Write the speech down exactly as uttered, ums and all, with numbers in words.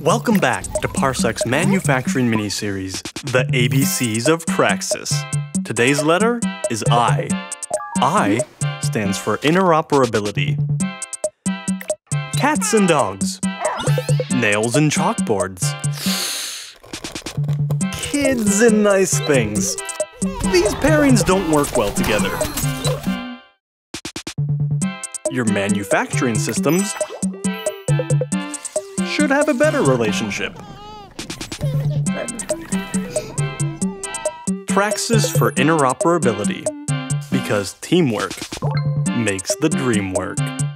Welcome back to Parsec's manufacturing miniseries, the A B Cs of TrakSYS. Today's letter is I. I stands for interoperability. Cats and dogs. Nails and chalkboards. Kids and nice things. These pairings don't work well together. Your manufacturing systems should have a better relationship. TrakSYS for interoperability, because teamwork makes the dream work.